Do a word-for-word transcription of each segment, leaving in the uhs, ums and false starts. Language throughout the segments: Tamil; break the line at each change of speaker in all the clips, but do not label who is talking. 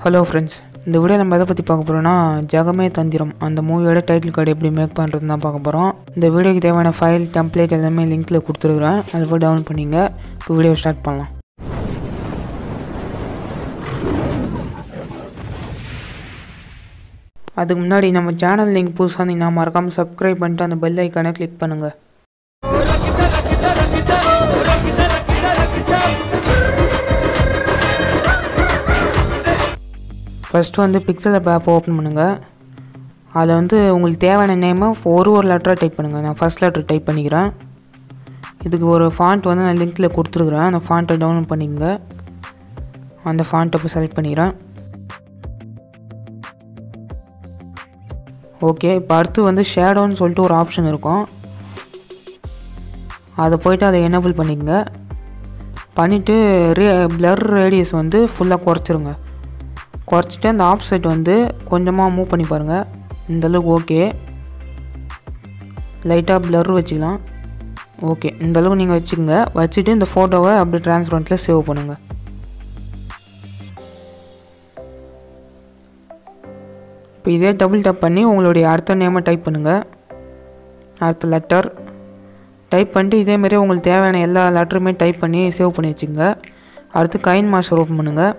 Hello friends, இந்த வீடியோ நம்ம எதை பற்றி பார்க்க போகிறோம்னா ஜகமே தந்திரம் அந்த மூவியோட டைட்டில் கார்டு எப்படி மேக் பண்ணுறது தான் பார்க்க போகிறோம். இந்த வீடியோக்கு தேவையான ஃபைல் டெம்ப்ளேட் எல்லாமே லிங்க்கில் கொடுத்துருக்குறேன், அதை போய் டவுன்லோட் பண்ணிங்க. இப்போ வீடியோ ஸ்டார்ட் பண்ணலாம். அதுக்கு முன்னாடி நம்ம சேனல் லிங்க் புதுசாக இருந்தீங்கன்னா மறக்காமல் சப்ஸ்கிரைப் பண்ணிட்டு அந்த பெல் ஐக்கானை கிளிக் பண்ணுங்கள். ஃபஸ்ட்டு வந்து பிக்சல் ஆப் ஓப்பன் பண்ணுங்கள். அதில் வந்து உங்களுக்கு தேவையான நேமை ஒரு ஒரு லெட்டராக டைப் பண்ணுங்கள். நான் ஃபஸ்ட் லெட்டர் டைப் பண்ணிக்கிறேன். இதுக்கு ஒரு ஃபாண்ட் வந்து நான் லிங்க்கில் கொடுத்துருக்குறேன், அந்த ஃபாண்ட்டை டவுன்லோட் பண்ணிக்கங்க. அந்த ஃபாண்ட்டை இப்போ செலக்ட் பண்ணிக்கிறேன். ஓகே, இப்போ அடுத்து வந்து ஷேடோன்னு சொல்லிட்டு ஒரு ஆப்ஷன் இருக்கும், அதை போய்ட்டு அதை எனேபிள் பண்ணிக்கங்க. பண்ணிவிட்டு ரே பிளர் ரேடியஸ் வந்து ஃபுல்லாக குறைச்சிருங்க. குறைச்சிட்டு அந்த ஆப்செட் வந்து கொஞ்சமாக மூவ் பண்ணி பாருங்கள். இந்தளவுக்கு ஓகே. லைட்டாக பிளர் வச்சுக்கலாம். ஓகே, இந்தளவுக்கு நீங்கள் வச்சுக்கோங்க. வச்சுட்டு இந்த ஃபோட்டோவை அப்படி ட்ரான்ஸ்பரண்ட்டில் சேவ் பண்ணுங்கள். இப்போ இதே டபுள் டேப் பண்ணி உங்களுடைய அடுத்த நேமை டைப் பண்ணுங்கள். அடுத்த லெட்டர் டைப் பண்ணிட்டு இதேமாரி உங்களுக்கு தேவையான எல்லா லெட்டருமே டைப் பண்ணி சேவ் பண்ணி வச்சுக்கோங்க. அடுத்து கைன் மாஸ்டர் ஓப்பன் பண்ணுங்கள்.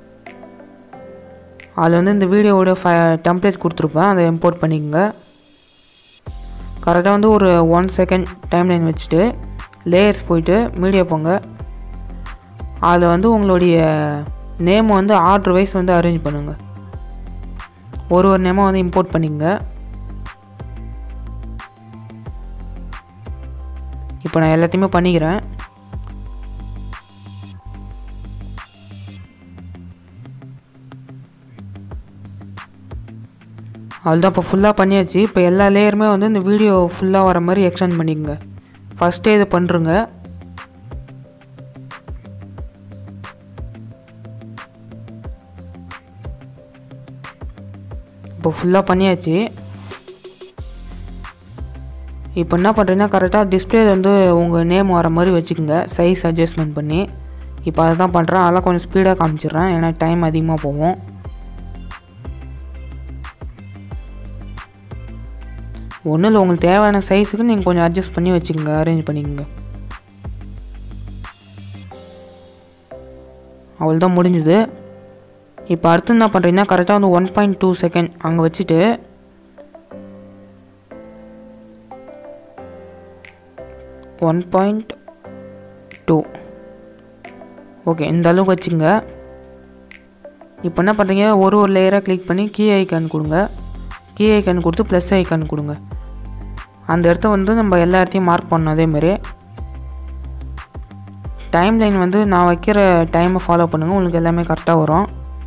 அதில் வந்து இந்த வீடியோவோட ஃபை டெம்ப்ளேட் கொடுத்துருப்பேன், அதை இம்போர்ட் பண்ணிக்கோங்க. கரெக்டாக வந்து ஒரு ஒன் செகண்ட் டைம் லைன் வச்சுட்டு லேயர்ஸ் போயிட்டு மீடியா போங்க. அதில் வந்து உங்களுடைய நேமை வந்து ஆர்டர் வைஸ் வந்து அரேஞ்ச் பண்ணுங்கள். ஒரு ஒரு நேமாக வந்து இம்போர்ட் பண்ணிக்கோங்க. இப்போ நான் எல்லாத்தையுமே பண்ணிக்கிறேன். அவ்வளோதான், இப்போ ஃபுல்லாக பண்ணியாச்சு. இப்போ எல்லா லேயருமே வந்து இந்த வீடியோ ஃபுல்லாக வர மாதிரி எக்ஸ்டெண்ட் பண்ணிக்கோங்க. ஃபஸ்ட்டே இதை பண்ணுறங்க. இப்போ ஃபுல்லாக பண்ணியாச்சு. இப்போ என்ன பண்ணுறீங்கன்னா கரெக்டாக டிஸ்பிளே வந்து உங்கள் நேம் வர மாதிரி வச்சுக்கோங்க, சைஸ் அட்ஜஸ்ட்மெண்ட் பண்ணி. இப்போ அதை தான் பண்ணுறேன். அதெல்லாம் கொஞ்சம் ஸ்பீடாக காமிச்சிடுறேன், ஏன்னா டைம் அதிகமாக போகும். ஒன்றும் இல்லை, உங்களுக்கு தேவையான சைஸுக்கு நீங்கள் கொஞ்சம் அட்ஜஸ்ட் பண்ணி வச்சுக்கோங்க, அரேஞ்ச் பண்ணிக்கோங்க. அவ்வளோதான், முடிஞ்சுது. இப்போ அடுத்து என்ன பண்ணுறீங்கன்னா கரெக்டாக வந்து ஒன் பாயிண்ட் டூ செகண்ட் அங்கே வச்சுட்டு ஒன் பாயிண்ட் டூ ஓகே இந்த அளவுக்கு வச்சுங்க. இப்போ என்ன பண்ணுறீங்க, ஒரு ஒரு லேயராக கிளிக் பண்ணி கீ ஐக்கான் கொடுங்க. கீ ஐக்கான் கொடுத்து ப்ளஸ் ஐக்கான் கொடுங்க. அந்த இடத்த வந்து நம்ம எல்லா இடத்தையும் மார்க் பண்ணணும். அதேமாரி டைம் லைன் வந்து நான் வைக்கிற டைமை ஃபாலோ பண்ணுங்கள், உங்களுக்கு எல்லாமே கரெக்டாக வரும்.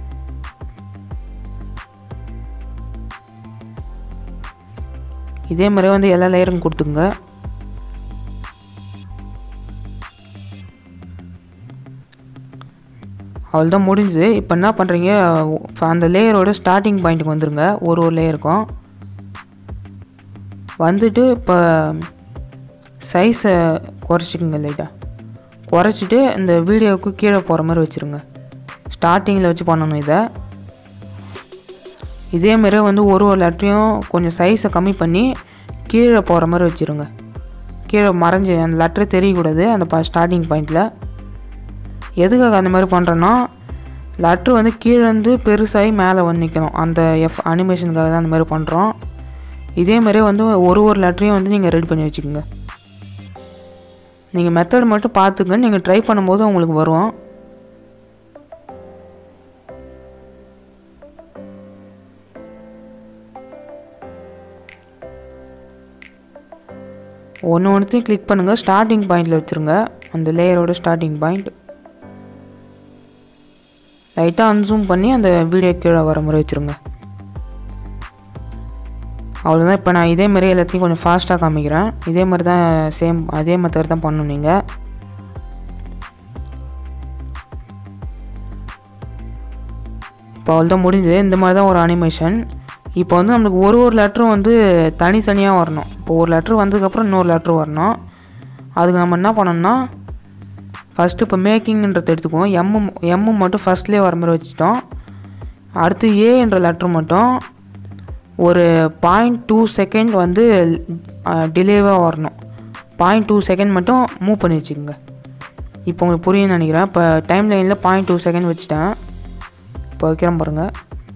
இதே மாதிரி வந்து எல்லா லேயரும் கொடுத்துங்க. அவ்வளோதான், முடிஞ்சுது. இப்போ என்ன பண்ணுறீங்க, அந்த லேயரோட ஸ்டார்டிங் பாயிண்ட்டுக்கு வந்துடுங்க. ஒரு ஒரு லேயருக்கும் வந்துட்டு இப்போ சைஸை குறைச்சிக்கோங்க. லைட்டாக குறைச்சிட்டு இந்த வீடியோவுக்கு கீழே போகிற மாதிரி வச்சுருங்க. ஸ்டார்டிங்கில் வச்சு பண்ணணும் இதை. இதேமாரி வந்து ஒரு ஒரு லெட்டரையும் கொஞ்சம் சைஸை கம்மி பண்ணி கீழே போகிற மாதிரி வச்சுருங்க. கீழே மறைஞ்சி அந்த லெட்டரே தெரியக்கூடாது அந்த ப ஸ்டார்டிங் பாயிண்டில். எதுக்காக அந்த மாதிரி பண்ணுறோன்னா, லெட்ரு வந்து கீழே வந்து பெருசாகி மேலே வந்து நிற்கணும், அந்த எஃப் அனிமேஷனுக்காக தான் அந்த மாதிரி பண்ணுறோம். இதேமாதிரியே வந்து ஒரு ஒரு லெட்டரையும் வந்து நீங்கள் ரெடி பண்ணி வச்சுக்கோங்க. நீங்கள் மெத்தட் மட்டும் பார்த்துங்க, நீங்கள் ட்ரை பண்ணும்போது உங்களுக்கு வரும். ஒன்று ஒன்றுத்தையும் கிளிக் பண்ணுங்கள், ஸ்டார்டிங் பாயிண்டில் வச்சுருங்க. அந்த லேயரோட ஸ்டார்டிங் பாயிண்ட் லைட்டாக அன்சூம் பண்ணி அந்த வீடியோ கீழே வர மாதிரி வச்சுருங்க. அவ்வளோதான். இப்போ நான் இதேமாரி எல்லாத்தையும் கொஞ்சம் ஃபாஸ்ட்டாக காமிக்கிறேன். இதே மாதிரி தான் சேம் அதே மெத்தட் தான் பண்ணணும் நீங்கள். இப்போ அவ்வளோதான், முடிஞ்சது. இந்த மாதிரி தான் ஒரு அனிமேஷன். இப்போ வந்து நம்மளுக்கு ஒரு ஒரு லெட்டரும் வந்து தனித்தனியாக வரணும். இப்போ ஒரு லெட்ரு வந்ததுக்கப்புறம் இன்னொரு லெட்ரு வரணும். அதுக்கு நம்ம என்ன பண்ணணும்னா ஃபஸ்ட்டு இப்போ மேக்கிங்ன்றதை எடுத்துக்குவோம். எம்மு எம்மு மட்டும் ஃபஸ்ட்லேயே வர மாதிரி வச்சுட்டோம். அடுத்து ஏ என்ற லெட்டர் மட்டும் ஒரு பாயிண்ட் டூ செகண்ட் வந்து டிலேவாக வரணும். பாயிண்ட் டூ செகண்ட் மட்டும் மூவ் பண்ணி வச்சுக்கோங்க. இப்போ உங்களுக்கு புரியும்னு நினைக்கிறேன். இப்போ டைம் லைனில் பாயிண்ட் டூ செகண்ட் வச்சுட்டேன். இப்போ வைக்கிறேன் பாருங்கள்.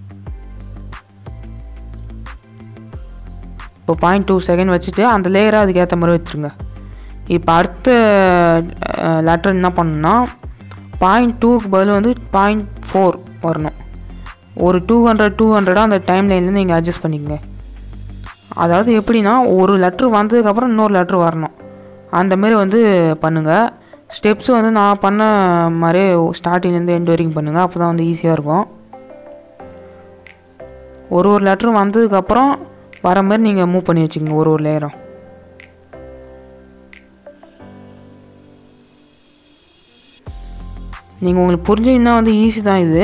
இப்போ பாயிண்ட் டூ செகண்ட் வச்சுட்டு அந்த லேயரை அதுக்கேற்ற மாதிரி வச்சுருங்க. இப்போ அடுத்த லெட்டர் என்ன பண்ணணும்னா பாயிண்ட் டூக்கு பதில் வந்து பாயிண்ட் ஃபோர் வரணும். ஒரு டூ ஹண்ட்ரட் டூ ஹண்ட்ரடாக அந்த டைம் லைனில் நீங்கள் அட்ஜஸ்ட் பண்ணிக்கங்க. அதாவது எப்படின்னா ஒரு லெட்ரு வந்ததுக்கப்புறம் இன்னொரு லெட்ரு வரணும். அந்தமாரி வந்து பண்ணுங்கள். ஸ்டெப்ஸு வந்து நான் பண்ண மாதிரியே ஸ்டார்டிங்லேருந்து எண்ட் வரைக்கும் பண்ணுங்கள். அப்போ தான் வந்து ஈஸியாக இருக்கும். ஒரு ஒரு லெட்ரு வந்ததுக்கப்புறம் வர மாதிரி நீங்கள் மூவ் பண்ணி வச்சுக்கோங்க ஒரு ஒரு லேயரும். நீங்கள் உங்களுக்கு புரிஞ்சிங்கன்னா வந்து ஈஸி தான் இது.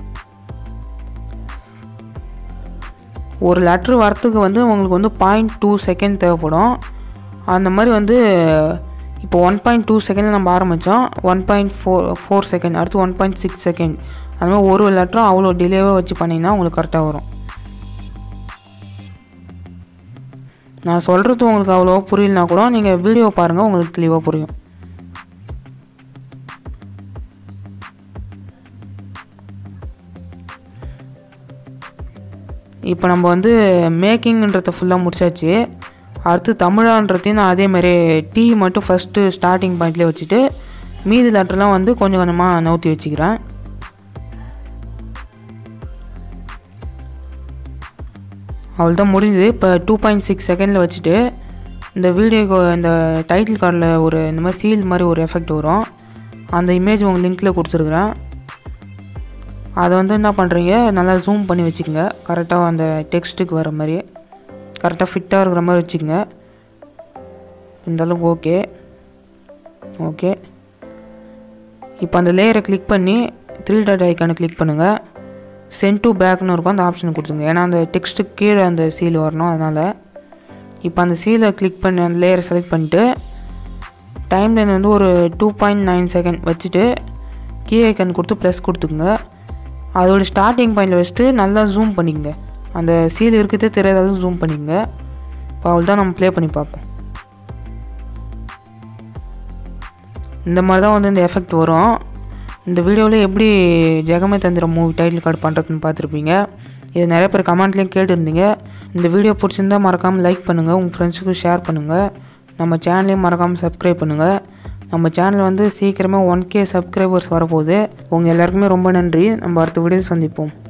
ஒரு லெட்ரு வரத்துக்கு வந்து உங்களுக்கு வந்து பாயிண்ட் டூ செகண்ட் தேவைப்படும். அந்த மாதிரி வந்து இப்போ ஒன் பாயிண்ட் டூ செகண்டில் நம்ம ஆரம்பித்தோம். One point four four second அடுத்து ஒன் பாயிண்ட் சிக்ஸ் செகண்ட் அந்த மாதிரி ஒரு ஒரு லெட்டரும் அவ்வளோ டிலேவாக வச்சு பண்ணிங்கன்னா உங்களுக்கு கரெக்டாக வரும். நான் சொல்கிறது உங்களுக்கு அவ்வளோ புரியலனா கூட நீங்கள் வீடியோ பாருங்கள், உங்களுக்கு தெளிவாக புரியும். இப்போ நம்ம வந்து மேக்கிங்ன்றத ஃபுல்லாக முடிச்சாச்சு. அடுத்து தமிழான்றதையும் நான் அதேமாதிரி டீ மட்டும் ஃபஸ்ட்டு ஸ்டார்டிங் பாயிண்ட்லேயே வச்சுட்டு மீதி லெட்டர்லாம் வந்து கொஞ்சம் கொஞ்சமாக நவுத்தி வச்சுக்கிறேன். அவ்வளோதான் முடிஞ்சுது. இப்போ டூ பாயிண்ட் சிக்ஸ் செகண்டில் வச்சுட்டு இந்த வீடியோக்கு இந்த டைட்டில் கார்டில் ஒரு இந்த மாதிரி சீல் மாதிரி ஒரு எஃபெக்ட் வரும். அந்த இமேஜ் உங்கள் லிங்க்கில் கொடுத்துருக்குறேன். அதை வந்து என்ன பண்ணுறீங்க, நல்லா ஜூம் பண்ணி வச்சுக்கோங்க. கரெக்டாக அந்த டெக்ஸ்ட்டுக்கு வர மாதிரி கரெக்டாக ஃபிட்டாக இருக்கிற மாதிரி வச்சுக்கோங்க. இந்தளவுக்கு ஓகே ஓகே இப்போ அந்த லேயரை கிளிக் பண்ணி த்ரீ டாட் ஐக்கானை கிளிக் பண்ணுங்கள். சென்ட் டு பேக்னு இருக்கும், அந்த ஆப்ஷனை கொடுத்துங்க. ஏன்னா அந்த டெக்ஸ்ட்டுக்கு கீழே அந்த சீல் வரணும், அதனால். இப்போ அந்த சீலை கிளிக் பண்ணி அந்த லேயரை செலக்ட் பண்ணிட்டு டைம் லைன் வந்து ஒரு டூ பாயிண்ட் நைன் செகண்ட் வச்சுட்டு கீ ஐக்கான் கொடுத்து ப்ளஸ் கொடுத்துக்குங்க. அதோட ஸ்டார்டிங் பாயிண்டில் வச்சுட்டு நல்லா ஜூம் பண்ணிக்கங்க. அந்த சீல் இருக்கிறதே தெரியாதாலும் ஜூம் பண்ணிக்கங்க. இப்போ அவள் தான் நம்ம ப்ளே பண்ணி பார்ப்போம். இந்த மாதிரி தான் வந்து இந்த எஃபெக்ட் வரும். இந்த வீடியோவில் எப்படி ஜெகமே தந்திரம் மூவி டைட்டில் கார்டு பண்ணுறதுன்னு பார்த்துருப்பீங்க. இது நிறைய பேர் கமெண்ட்லேயும் கேட்டுருந்தீங்க. இந்த வீடியோ பிடிச்சிருந்தா மறக்காமல் லைக் பண்ணுங்கள், உங்கள் ஃப்ரெண்ட்ஸுக்கு ஷேர் பண்ணுங்கள். நம்ம சேனலையும் மறக்காமல் சப்ஸ்கிரைப் பண்ணுங்கள். நம்ம சேனல் வந்து சீக்கிரமாக ஒன் கே சப்ஸ்கிரைபர்ஸ் வரப்போகுது. உங்கள் எல்லாருக்குமே ரொம்ப நன்றி. நம்ம அடுத்த வீடியோவில் சந்திப்போம்.